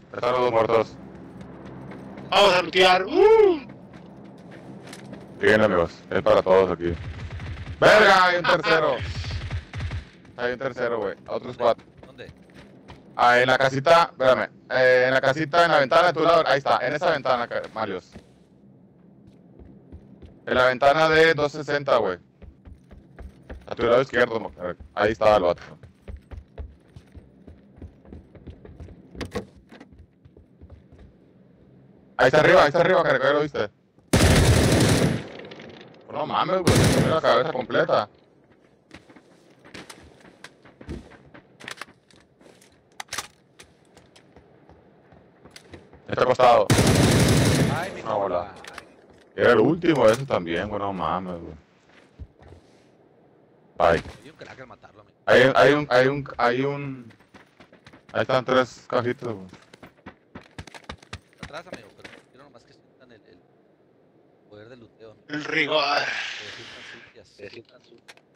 Están los dos muertos. Vamos a lootear. Bien, amigos. Es para todos aquí. ¡Verga! Hay un tercero. Hay un tercero, güey. Otro squad. ¿Dónde? Ah, en la casita, espérame. En la casita, en la ventana de tu lado. Ahí está, en esa ventana, Marios. En la ventana de 260, güey. A tu lado izquierdo, ahí estaba el vato. Ahí está arriba, que lo viste. No mames, güey, tiene la cabeza completa. Está acostado. Ay, mi Una bola. compa. Era el último ese también, güey, no mames, güey. Ay. Hay un crack al matarlo, amigo. Ahí están tres cajitas, güey. Atrás, amigo, pero quiero nomás que sientan el poder del luteo, amigo. El rigor. Que se sientan sucias.